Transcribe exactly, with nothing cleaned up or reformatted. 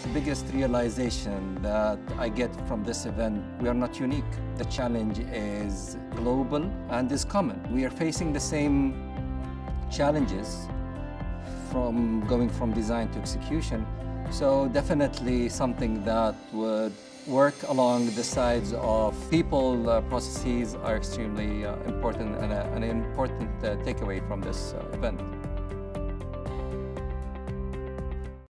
the biggest realization that I get from this event. We are not unique. The challenge is global and is common. We are facing the same challenges from going from design to execution. So definitely something that would work along the sides of people. Uh, processes are extremely uh, important and, uh, an important uh, takeaway from this uh, event.